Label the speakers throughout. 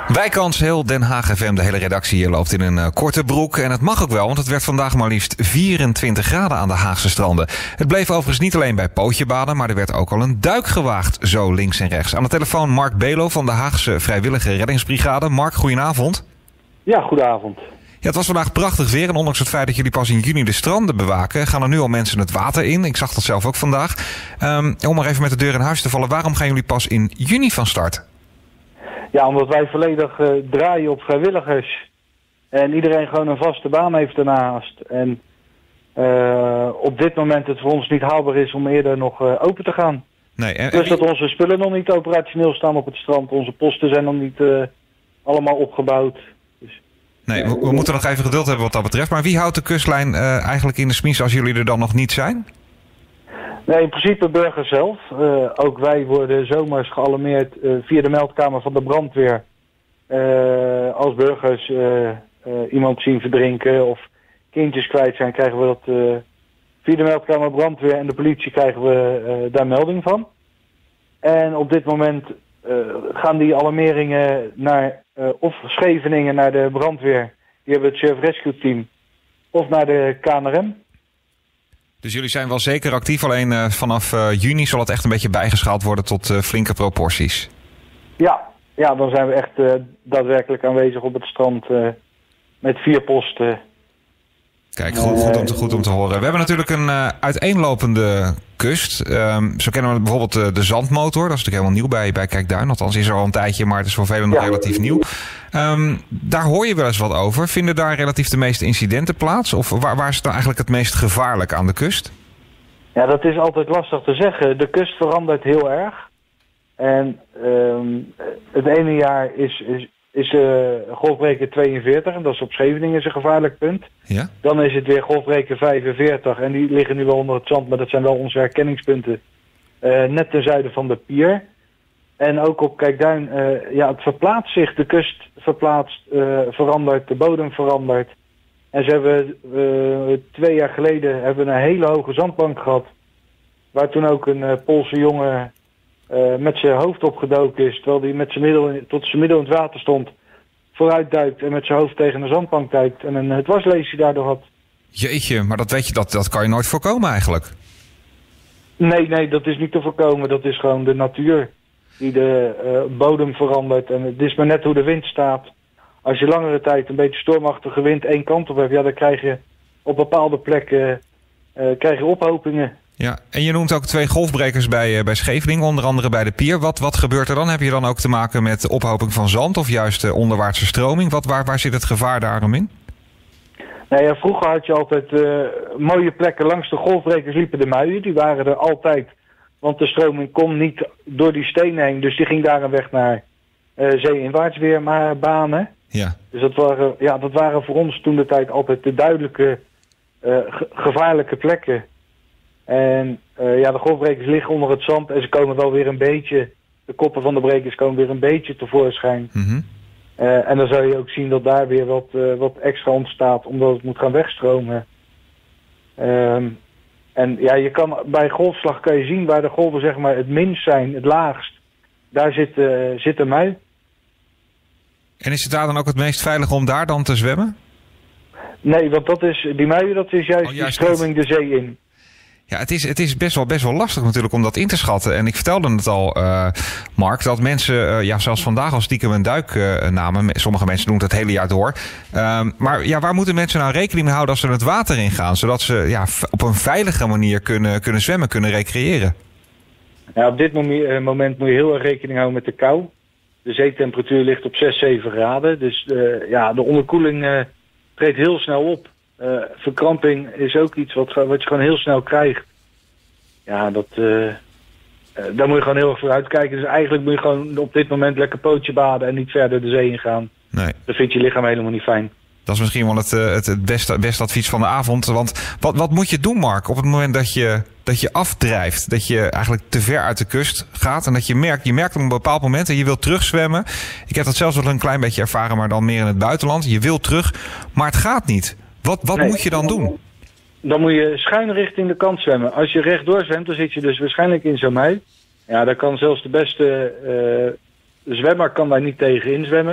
Speaker 1: Wijkans, heel Den Haag FM, de hele redactie hier loopt in een korte broek. En het mag ook wel, want het werd vandaag maar liefst 24 graden aan de Haagse stranden. Het bleef overigens niet alleen bij pootjebaden, maar er werd ook al een duik gewaagd, zo links en rechts. Aan de telefoon Mark Belo van de Haagse Vrijwillige Reddingsbrigade. Mark, goedenavond.
Speaker 2: Ja, goedenavond.
Speaker 1: Ja, het was vandaag prachtig weer en ondanks het feit dat jullie pas in juni de stranden bewaken, gaan er nu al mensen het water in. Ik zag dat zelf ook vandaag. Om maar even met de deur in huis te vallen, waarom gaan jullie pas in juni van start?
Speaker 2: Ja, omdat wij volledig draaien op vrijwilligers. En iedereen gewoon een vaste baan heeft daarnaast. En op dit moment het voor ons niet haalbaar is om eerder nog open te gaan.
Speaker 1: Nee,
Speaker 2: dus dat onze spullen nog niet operationeel staan op het strand. Onze posten zijn nog niet allemaal opgebouwd. Dus,
Speaker 1: nee, we moeten nog even geduld hebben wat dat betreft. Maar wie houdt de kustlijn eigenlijk in de smies als jullie er dan nog niet zijn?
Speaker 2: Nee, in principe burgers zelf. Ook wij worden zomers gealarmeerd via de meldkamer van de brandweer. Als burgers iemand zien verdrinken of kindjes kwijt zijn, krijgen we dat via de meldkamer brandweer en de politie krijgen we daar melding van. En op dit moment gaan die alarmeringen naar of Scheveningen naar de brandweer. Die hebben het Surf Rescue Team. Of naar de KNRM.
Speaker 1: Dus jullie zijn wel zeker actief, alleen vanaf juni zal het echt een beetje bijgeschaald worden tot flinke proporties.
Speaker 2: Ja, dan zijn we echt daadwerkelijk aanwezig op het strand met 4 posten.
Speaker 1: Kijk, goed om te horen. We hebben natuurlijk een uiteenlopende kust. Zo kennen we bijvoorbeeld de zandmotor. Dat is natuurlijk helemaal nieuw bij Kijkduin. Althans is er al een tijdje, maar het is voor velen nog relatief nieuw. Daar hoor je wel eens wat over. Vinden daar relatief de meeste incidenten plaats? Of waar is het dan eigenlijk het meest gevaarlijk aan de kust?
Speaker 2: Ja, dat is altijd lastig te zeggen. De kust verandert heel erg. En het ene jaar is golfbreker 42 en dat is op Scheveningen een gevaarlijk punt.
Speaker 1: Ja?
Speaker 2: Dan is het weer golfbreker 45 en die liggen nu wel onder het zand, maar dat zijn wel onze herkenningspunten net ten zuiden van de pier. En ook op Kijkduin, het verplaatst zich, de kust verplaatst, verandert, de bodem verandert. En ze hebben 2 jaar geleden hebben een hele hoge zandbank gehad, waar toen ook een Poolse jongen met zijn hoofd opgedoken is, terwijl hij met tot zijn middel in het water stond, vooruit duikt en met zijn hoofd tegen een zandbank duikt en een dwarslesie daardoor had.
Speaker 1: Jeetje, maar dat kan je nooit voorkomen eigenlijk.
Speaker 2: Nee, dat is niet te voorkomen. Dat is gewoon de natuur die de bodem verandert. En het is maar net hoe de wind staat. Als je langere tijd een beetje stormachtige wind één kant op hebt, dan krijg je op bepaalde plekken ophopingen.
Speaker 1: Ja, en je noemt ook 2 golfbrekers bij Scheveningen, onder andere bij de pier. Wat gebeurt er dan? Heb je dan ook te maken met ophoping van zand of juist onderwaartse stroming? Waar zit het gevaar daarom in?
Speaker 2: Nou ja, vroeger had je altijd mooie plekken langs de golfbrekers liepen de muien. Die waren er altijd, want de stroming kon niet door die stenen heen. Dus die ging daar een weg naar zeeinwaarts weer maar banen.
Speaker 1: Ja.
Speaker 2: Dus dat waren voor ons toen de tijd altijd de duidelijke gevaarlijke plekken. En de golfbrekers liggen onder het zand en ze komen wel weer een beetje, de koppen van de brekers komen weer een beetje tevoorschijn.
Speaker 1: Mm-hmm.
Speaker 2: En dan zou je ook zien dat daar weer wat extra ontstaat, omdat het moet gaan wegstromen. En ja, je kan bij golfslag kan je zien waar de golven zeg maar het minst zijn, het laagst. Daar zit een mui.
Speaker 1: En is het daar dan ook het meest veilig om daar dan te zwemmen?
Speaker 2: Nee, want die muien, dat is juist die stroming de zee in.
Speaker 1: Ja, het is best wel lastig natuurlijk om dat in te schatten. En ik vertelde het al, Mark, dat mensen zelfs vandaag al stiekem een duik namen. Sommige mensen doen het hele jaar door. Maar ja, waar moeten mensen nou rekening mee houden als ze het water in gaan? Zodat ze op een veilige manier kunnen zwemmen, kunnen recreëren.
Speaker 2: Ja, op dit moment moet je heel erg rekening houden met de kou. De zeetemperatuur ligt op 6, 7 graden. Dus de onderkoeling treedt heel snel op. Verkramping is ook iets wat je gewoon heel snel krijgt. Ja, daar moet je gewoon heel erg voor uitkijken. Dus eigenlijk moet je gewoon op dit moment lekker pootje baden en niet verder de zee ingaan.
Speaker 1: Nee.
Speaker 2: Dat vindt je lichaam helemaal niet fijn.
Speaker 1: Dat is misschien wel het beste advies van de avond. Want wat moet je doen, Mark, op het moment dat je afdrijft? Dat je eigenlijk te ver uit de kust gaat en dat je merkt op een bepaald moment en je wilt terugzwemmen. Ik heb dat zelfs wel een klein beetje ervaren, maar dan meer in het buitenland. Je wilt terug, maar het gaat niet. Wat moet je dan doen?
Speaker 2: Dan moet je schuin richting de kant zwemmen. Als je rechtdoor zwemt, dan zit je dus waarschijnlijk in zo'n mui. Ja, daar kan zelfs de beste zwemmer kan daar niet tegen inzwemmen.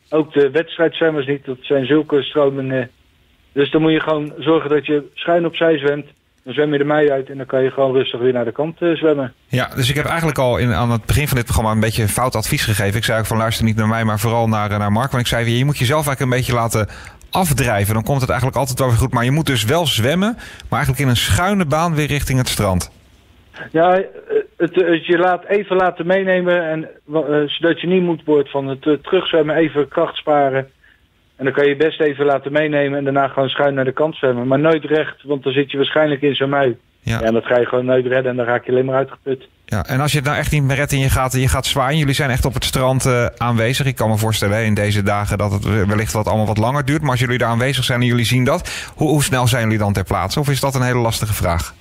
Speaker 2: Ook de wedstrijdzwemmers niet. Dat zijn zulke stromingen. Dus dan moet je gewoon zorgen dat je schuin opzij zwemt. Dan zwem je de mei uit en dan kan je gewoon rustig weer naar de kant zwemmen.
Speaker 1: Ja, dus ik heb eigenlijk al aan het begin van dit programma een beetje fout advies gegeven. Ik zei ook van luister niet naar mij, maar vooral naar Mark. Want ik zei je moet jezelf eigenlijk een beetje laten afdrijven. Dan komt het eigenlijk altijd wel weer goed. Maar je moet dus wel zwemmen, maar eigenlijk in een schuine baan weer richting het strand.
Speaker 2: Ja, je laat even laten meenemen. En, zodat je niet moe wordt van het terugzwemmen, even kracht sparen. En dan kan je best even laten meenemen en daarna gewoon schuin naar de kant zwemmen. Maar nooit recht, want dan zit je waarschijnlijk in zo'n mui. Ja, en dat ga je gewoon nooit redden en dan raak je alleen maar uitgeput.
Speaker 1: Ja, en als je het nou echt niet meer redt en je gaat zwaaien. Jullie zijn echt op het strand aanwezig. Ik kan me voorstellen in deze dagen dat het wellicht allemaal wat langer duurt. Maar als jullie daar aanwezig zijn en jullie zien dat, hoe snel zijn jullie dan ter plaatse? Of is dat een hele lastige vraag?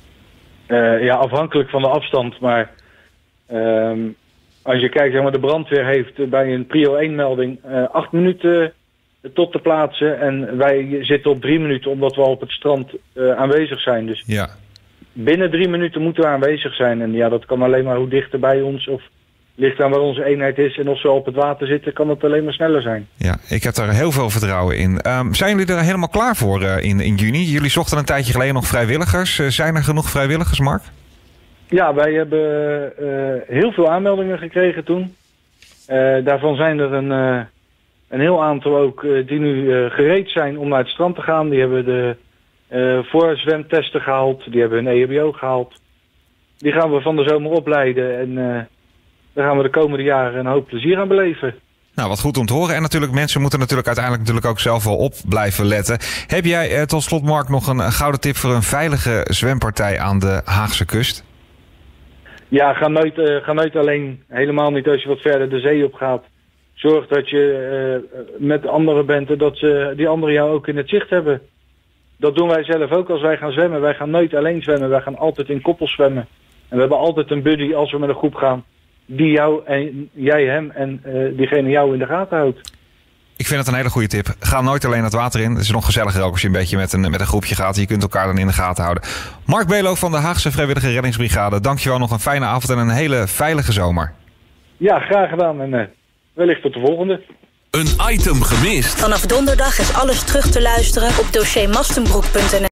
Speaker 2: Ja, afhankelijk van de afstand. Maar als je kijkt, zeg maar, de brandweer heeft bij een prio 1 melding 8 minuten tot te plaatsen. En wij zitten op 3 minuten omdat we op het strand aanwezig zijn. Dus
Speaker 1: ja.
Speaker 2: Binnen 3 minuten moeten we aanwezig zijn. En ja, dat kan alleen maar hoe dichter bij ons of ligt aan waar onze eenheid is. En of ze op het water zitten, kan het alleen maar sneller zijn.
Speaker 1: Ja, ik heb daar heel veel vertrouwen in. Zijn jullie er helemaal klaar voor in juni? Jullie zochten een tijdje geleden nog vrijwilligers. Zijn er genoeg vrijwilligers, Mark?
Speaker 2: Ja, wij hebben heel veel aanmeldingen gekregen toen. Daarvan zijn er een heel aantal ook die nu gereed zijn om naar het strand te gaan. Die hebben de voorzwemtesten gehaald. Die hebben hun EHBO gehaald. Die gaan we van de zomer opleiden. En daar gaan we de komende jaren een hoop plezier aan beleven.
Speaker 1: Nou, wat goed om te horen. En natuurlijk, mensen moeten uiteindelijk ook zelf wel op blijven letten. Heb jij tot slot, Mark, nog een gouden tip voor een veilige zwempartij aan de Haagse kust?
Speaker 2: Ja, ga nooit alleen. Helemaal niet als je wat verder de zee op gaat. Zorg dat je met anderen bent en dat die anderen jou ook in het zicht hebben. Dat doen wij zelf ook als wij gaan zwemmen. Wij gaan nooit alleen zwemmen. Wij gaan altijd in koppels zwemmen. En we hebben altijd een buddy als we met een groep gaan. Die jou en jij hem en diegene jou in de gaten houdt.
Speaker 1: Ik vind het een hele goede tip. Ga nooit alleen het water in. Het is nog gezelliger ook als je een beetje met een groepje gaat. Je kunt elkaar dan in de gaten houden. Mark Belo van de Haagse Vrijwillige Reddingsbrigade. Dankjewel, nog een fijne avond en een hele veilige zomer.
Speaker 2: Ja, graag gedaan en wellicht tot de volgende.
Speaker 3: Een item gemist.
Speaker 4: Vanaf donderdag is alles terug te luisteren op dossiermastenbroek.nl.